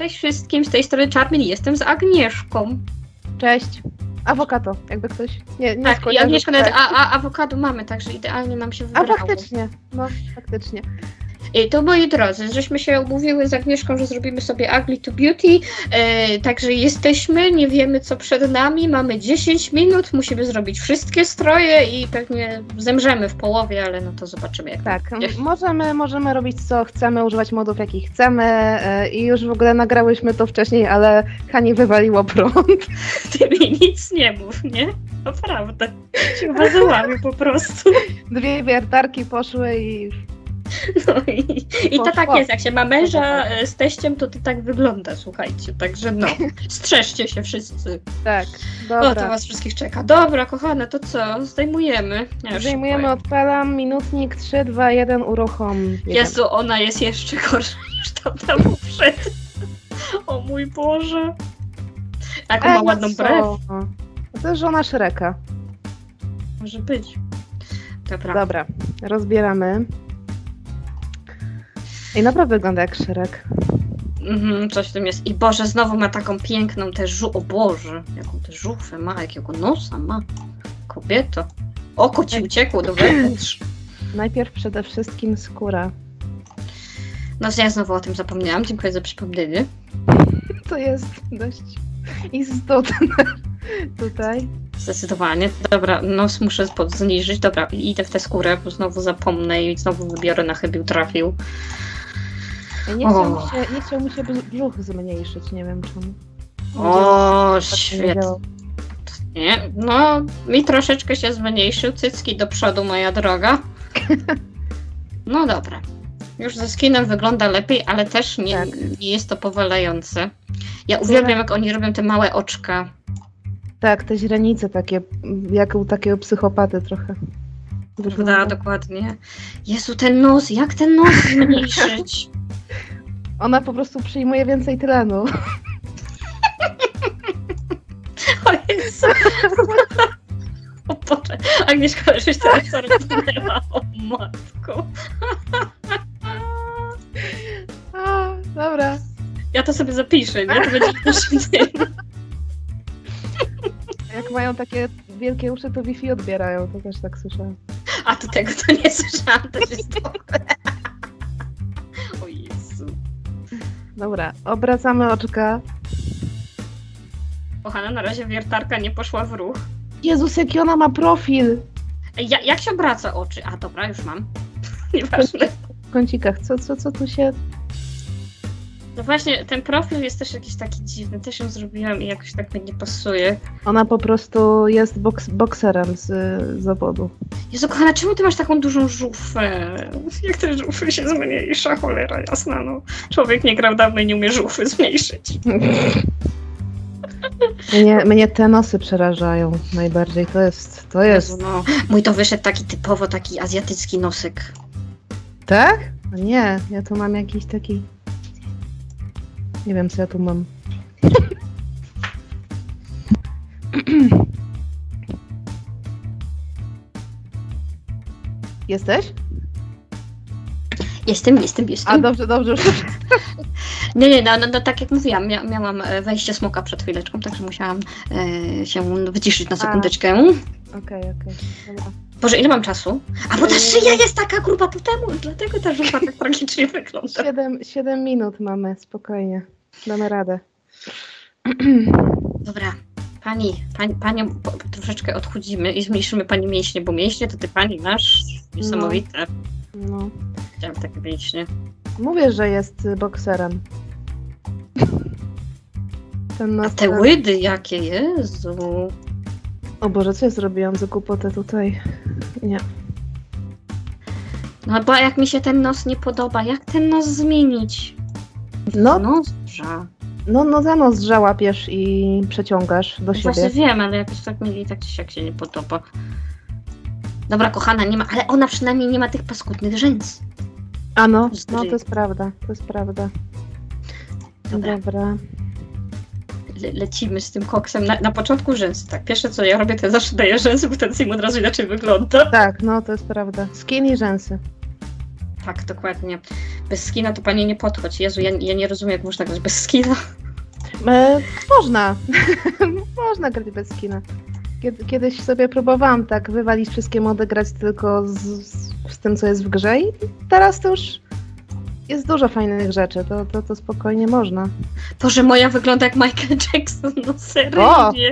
Cześć wszystkim, z tej strony Charmin, jestem z Agnieszką. Cześć. Awokado, jakby ktoś nie Tak, i Agnieszka nawet tak. awokado mamy, także idealnie nam się wybrało. A faktycznie, no faktycznie. I to moi drodzy, żeśmy się umówiły z Agnieszką, że zrobimy sobie Ugly to Beauty, także jesteśmy, nie wiemy co przed nami, mamy 10 minut, musimy zrobić wszystkie stroje i pewnie zemrzemy w połowie, ale no to zobaczymy jak Tak, będzie. możemy robić co chcemy, używać modów jakich chcemy i już w ogóle nagrałyśmy to wcześniej, ale Hani wywaliło prąd. Ty mi nic nie mów, nie? Naprawdę, się wyzłamy po prostu. 2 wiertarki poszły i... No i to tak jest, jak się ma męża z teściem, to tak wygląda, słuchajcie, także no, strzeżcie się wszyscy. Tak, dobra. O, to was wszystkich czeka. Dobra, kochane, to co? Zdejmujemy. Zdejmujemy, odpalam, minutnik, 3, 2, 1, uruchom. Jezu, ona jest jeszcze gorsza niż tamta poprzednia. O mój Boże. Jaką ma ładną brew. To jest żona Shreka. Może być. Dobra, rozbieramy. I naprawdę wygląda jak Shrek. Coś w tym jest. I Boże, znowu ma taką piękną tę o Boże, jaką tę żufę ma, jakiego nosa ma. Kobieto. Oko ci uciekło do wewnątrz. Najpierw przede wszystkim skóra. No ja znowu o tym zapomniałam, dziękuję za przypomnienie. To jest dość istotne tutaj. Zdecydowanie. Dobra, nos muszę zniżyć. Dobra, idę w tę skórę, bo znowu zapomnę i znowu wybiorę na chybił trafił. Nie chciał mi się brzuch zmniejszyć, nie wiem czemu. O, świetnie. Nie, no mi troszeczkę się zmniejszył. Cycki do przodu, moja droga. No dobra. Już ze skinem wygląda lepiej, ale też nie jest to powalające. Ja uwielbiam, jak oni robią te małe oczka. Tak, te źrenice takie, jak u takiego psychopaty trochę. Prawda, dokładnie. Jezu, ten nos, jak ten nos zmniejszyć? Ona po prostu przyjmuje więcej tlenu. O Jezu. O Boże, Agnieszka, żeś teraz co rozpłynęła, o matko. Dobra. Ja to sobie zapiszę, nie? To będzie Jak mają takie wielkie uszy, to Wi-Fi odbierają, to też tak słyszałam. A to tego to nie słyszałam, też jest dobre. O Jezu. Dobra, obracamy oczka. Kochana, na razie wiertarka nie poszła w ruch. Jezus, jaki ona ma profil! Jak się obraca oczy? A dobra, już mam. Nieważne. W kącikach, co tu się... No właśnie, ten profil jest też jakiś taki dziwny. Też ją zrobiłam i jakoś tak mi nie pasuje. Ona po prostu jest bokserem z zawodu. Jezu, kochana, czemu ty masz taką dużą żufę? Jak te żufy się zmniejsza, cholera jasna, no. Człowiek nie grał dawno i nie umie żufy zmniejszyć. Mnie te nosy przerażają najbardziej, to jest... Jezu, no. Mój to wyszedł taki typowo, taki azjatycki nosek. Tak? Nie, ja tu mam jakiś taki... Nie wiem, co ja tu mam. Jesteś? Jestem. A, dobrze. Nie, no tak jak mówiłam, miałam wejście smoka przed chwileczką, także musiałam się wyciszyć na sekundeczkę. Okej, dobra. Boże, ile mam czasu? A bo ta szyja jest taka gruba po temu, dlatego ta żupa tak tragicznie wygląda. 7 minut mamy, spokojnie. Damy radę. Dobra, panią troszeczkę odchudzimy i zmniejszymy pani mięśnie, bo mięśnie to ty pani masz niesamowite. No. Chciałam takie mięśnie. Mówię, że jest bokserem. A te łydy jakie, Jezu. O Boże, co ja zrobiłam za głupotę tutaj? Nie. No bo jak mi się ten nos nie podoba, jak ten nos zmienić? No za nos łapiesz i przeciągasz do siebie. Właśnie wiem, ale jakoś tak mi tak czy siak się nie podoba. Dobra, kochana, nie ma, ale ona przynajmniej nie ma tych paskudnych rzęs. A no to jest prawda, Dobra. Lecimy z tym koksem. Na początku rzęsy, tak. Pierwsze co ja robię, to zawsze daję rzęsy, bo ten film od razu inaczej wygląda. Tak, no to jest prawda. Skin i rzęsy. Tak, dokładnie. Bez skina to pani nie podchodź. Jezu, ja nie rozumiem, jak można grać bez skina. Można. Można grać bez skina. Kiedyś sobie próbowałam tak wywalić wszystkie mody, grać tylko z tym, co jest w grze i teraz to już jest dużo fajnych rzeczy. To spokojnie można. Boże, moja wygląda jak Michael Jackson, no seryjnie.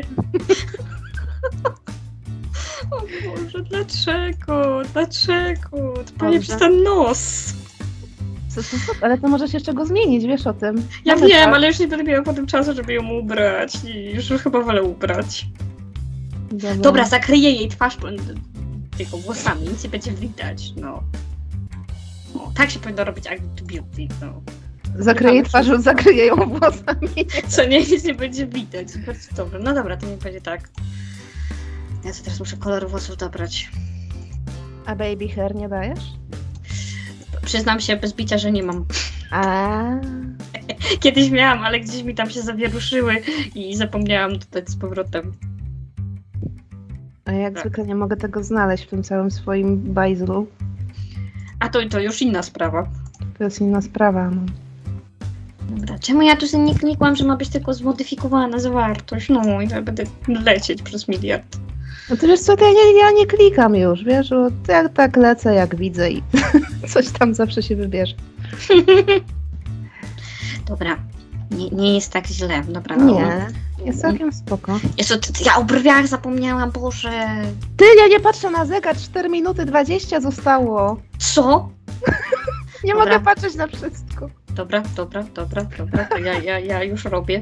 O Boże, dlaczego? Dlaczego? To pewnie przez ten nos. Co, ale to możesz jeszcze go zmienić, wiesz o tym. Ja wiem, ale już nie będę miała potem czasu, żeby ją ubrać. I już chyba wolę ubrać. Dobra, zakryję jej twarz tylko włosami, nic nie będzie widać, no. O, tak się powinno robić Act Beauty, no. Zakryję twarz, zakryję ją włosami. Co nie, nic nie będzie widać. Bardzo dobrze. No dobra, to niech będzie tak. Ja sobie teraz muszę kolor włosów dobrać. A baby hair nie dajesz? Przyznam się bez bicia, że nie mam. A. Kiedyś miałam, ale gdzieś mi tam się zawieruszyły i zapomniałam dodać z powrotem. A jak zwykle nie mogę tego znaleźć w tym całym swoim bajzlu. A to już inna sprawa. To jest inna sprawa, no. Dobra, czemu ja tu sobie nie klikłam, że ma być tylko zmodyfikowana zawartość? No i ja będę lecieć przez miliard. No to wiesz co, to ja nie klikam już, wiesz, bo ja tak lecę jak widzę i coś tam zawsze się wybierze. Dobra, nie jest tak źle, dobra. Nie, jest całkiem spoko. Jezu, ja o brwiach zapomniałam, Boże. Ja nie patrzę na zegar, 4 minuty 20 zostało. Co? Nie mogę patrzeć na wszystko. Dobra, to ja już robię.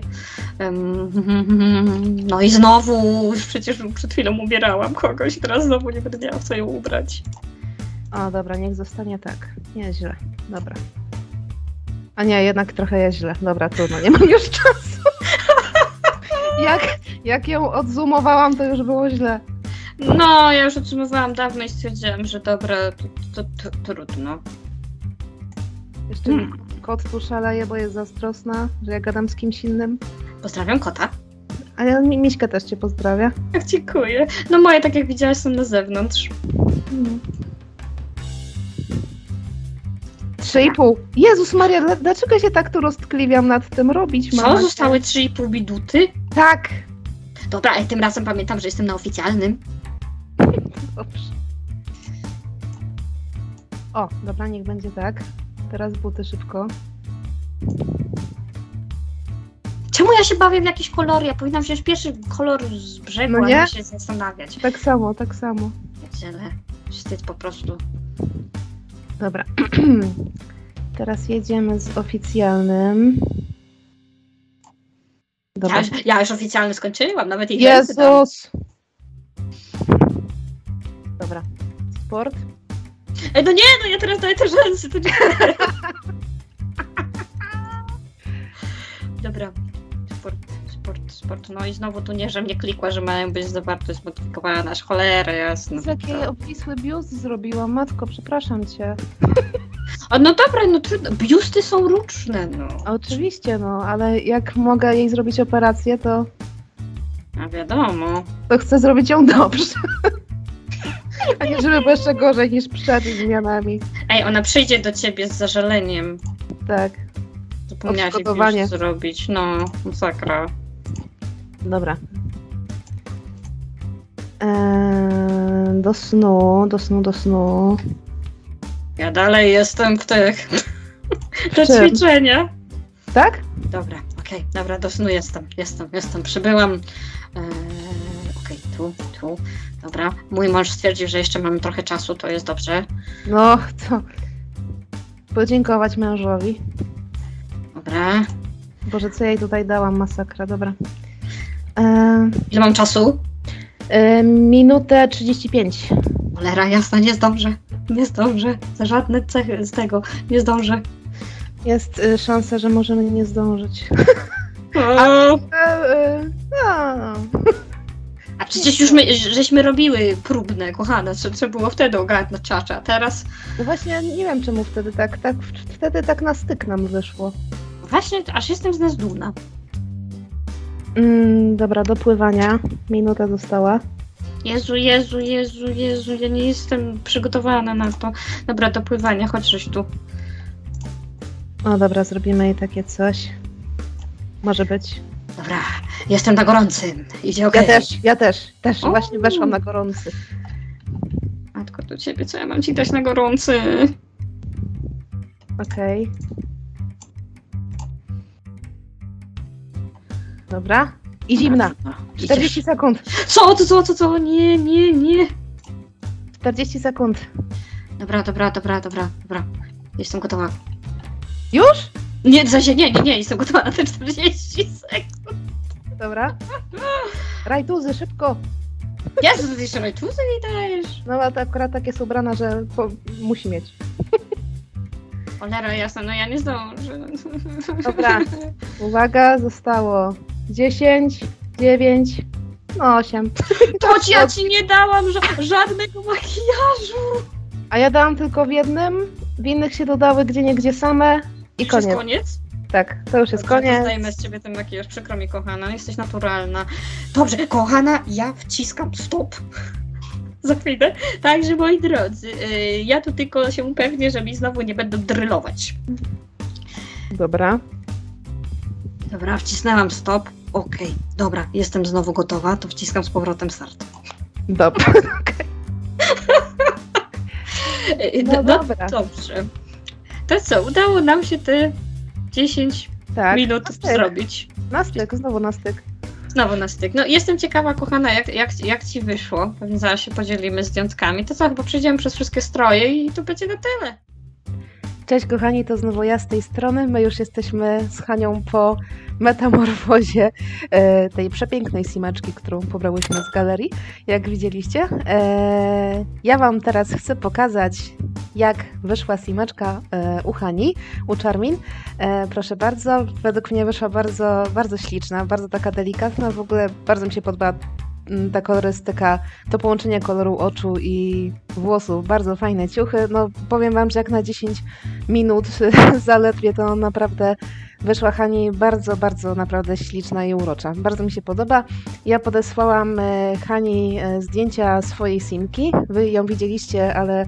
No i znowu, przecież przed chwilą ubierałam kogoś, teraz znowu nie będę miała w co ją ubrać. O, dobra, niech zostanie tak. Nie, źle, dobra. A nie, jednak trochę jest źle. Dobra, trudno, nie mam już czasu. Jak ją odzoomowałam, to już było źle. No, ja już odsumowałam dawno i stwierdziłam, że dobra, to trudno. Jeszcze kot tu szaleje, bo jest zazdrosna, że ja gadam z kimś innym. Pozdrawiam kota. Ale Miśka też cię pozdrawia. Ach, dziękuję. No moje, tak jak widziałaś, są na zewnątrz. 3,5. Jezus Maria, dlaczego się tak tu roztkliwiam nad tym robić? Co? Zostały 3,5 biduty? Tak. Dobra, ale tym razem pamiętam, że jestem na oficjalnym. Dobrze. O, dobra, niech będzie tak. Teraz buty szybko. Czemu ja się bawię w jakieś kolory? Ja powinnam wziąć pierwszy kolor z brzegu, no a nie się zastanawiać. Tak samo, tak samo. Źle. Wstyd po prostu. Dobra. Teraz jedziemy z oficjalnym. Dobra. Ja już oficjalny skończyłam, nawet i Jezus! Dobra. Sport. Ej, no nie, no ja teraz daję te rzęsy, to nie. Dobra. Sport. No i znowu tu nie, że mnie klikła, że mają być zawartość zmodyfikowana, aż cholera jasna. Jaki obwisły biust zrobiłam, matko, przepraszam cię. O, no dobra, no trudno. Biusty są różne, no. Oczywiście, no, ale jak mogę jej zrobić operację, to... A wiadomo. To chcę zrobić ją dobrze. A nie, żeby było jeszcze gorzej niż przed zmianami. Ej, ona przyjdzie do ciebie z zażaleniem. Tak. Zapomniałaś jej zrobić, no, masakra. Dobra. Do snu. Ja dalej jestem w tych... do ćwiczenia. Tak? Dobra, okej, dobra, do snu jestem, przybyłam. Okej, tu, dobra. Mój mąż stwierdził, że jeszcze mamy trochę czasu, to jest dobrze. No, to podziękować mężowi. Dobra. Boże, co ja jej tutaj dałam, masakra, dobra. Ile mam czasu? Minutę 35. Cholera jasna, nie zdążę. Za żadne cechy z tego nie zdążę. Jest szansa, że możemy nie zdążyć. A przecież już żeśmy robiły próbne, kochane, co było wtedy ogarnąć czacza, a teraz... No właśnie, nie wiem czemu wtedy tak na styk nam wyszło. Właśnie, aż jestem z nas dumna. Dobra, do pływania. Minuta została. Jezu, Jezu, Jezu, Jezu, ja nie jestem przygotowana na to. Dobra, do pływania, chodź żeś tu. O dobra, zrobimy jej takie coś. Może być. Dobra, jestem na gorącym. Idzie okej. Ja też. O. Właśnie weszłam na gorący. Matko, do ciebie, co ja mam ci dać na gorący? Okej. Dobra. I zimna. 40 sekund. Co? Nie, nie, nie. 40 sekund. Dobra. Jestem gotowa. Już? Nie, w sensie nie, jestem gotowa na te 40 sekund. Dobra. Rajtuzy, szybko. Jezu, ty jeszcze rajtuzy mi dajesz. No, a to akurat tak jest ubrana, że musi mieć. Cholera jasna, no ja nie zdążę. Dobra. Uwaga, zostało 10, 9, no 8. To ja ci nie dałam żadnego makijażu. A ja dałam tylko w jednym, w innych się dodały gdzieniegdzie same i Już jest koniec. koniec? Tak, to już jest Dobrze, to koniec. zdejmę z ciebie ten makijaż, przykro mi kochana, jesteś naturalna. Dobrze, kochana, ja wciskam stop. Za chwilę. Także moi drodzy, ja tu tylko się upewnię, że mi znowu nie będą drylować. Dobra. Dobra, wcisnęłam stop. Okej, dobra, jestem znowu gotowa, to wciskam z powrotem start. Dobra. No dobra. Dobrze. To co, udało nam się te 10 Tak. minut na styk. zrobić. Na styk, znowu na styk. Znowu na styk. No jestem ciekawa, kochana, jak ci wyszło. Pewnie zaraz się podzielimy zdjątkami. To co, chyba przejdziemy przez wszystkie stroje i to będzie na tyle. Cześć kochani, to znowu ja z tej strony. My już jesteśmy z Hanią po metamorfozie tej przepięknej simeczki, którą pobrałyśmy z galerii, jak widzieliście. Ja wam teraz chcę pokazać, jak wyszła simeczka u Hani, u Charmin. Proszę bardzo, według mnie wyszła bardzo, bardzo śliczna, bardzo taka delikatna. W ogóle bardzo mi się podoba ta kolorystyka, to połączenie koloru oczu i włosów, bardzo fajne ciuchy. No powiem wam, że jak na 10 minut zaledwie, to naprawdę wyszła Hani bardzo, bardzo naprawdę śliczna i urocza. Bardzo mi się podoba. Ja podesłałam Hani zdjęcia swojej simki. Wy ją widzieliście, ale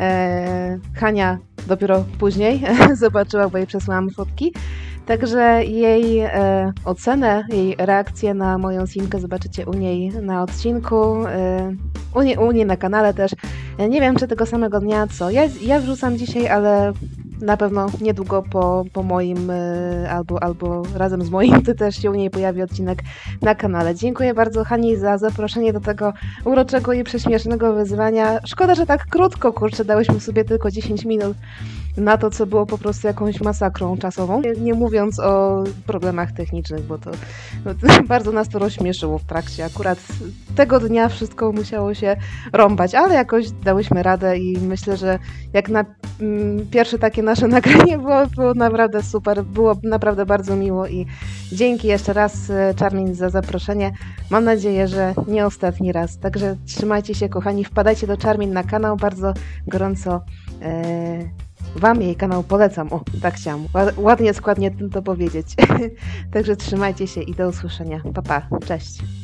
Hania dopiero później zobaczyła, bo jej przesłałam fotki. Także jej ocenę, jej reakcję na moją simkę zobaczycie u niej na odcinku, u niej na kanale też. Nie wiem, czy tego samego dnia, co ja wrzucam dzisiaj, ale na pewno niedługo po moim albo razem z moim też się u niej pojawi odcinek na kanale. Dziękuję bardzo Hani za zaproszenie do tego uroczego i prześmiesznego wyzwania. Szkoda, że tak krótko, kurczę, dałyśmy sobie tylko 10 minut na to, co było po prostu jakąś masakrą czasową. Nie mówiąc o problemach technicznych, bo to bardzo nas to rozśmieszyło w trakcie. Akurat tego dnia wszystko musiało się rąbać, ale jakoś dałyśmy radę i myślę, że jak na pierwsze takie nasze nagranie było naprawdę super, było naprawdę bardzo miło i dzięki jeszcze raz Charmin za zaproszenie. Mam nadzieję, że nie ostatni raz. Także trzymajcie się kochani, wpadajcie do Charmin na kanał, bardzo gorąco wam jej kanał polecam. O, tak chciałam. Ładnie, składnie to powiedzieć. Także trzymajcie się i do usłyszenia. Pa, pa. Cześć.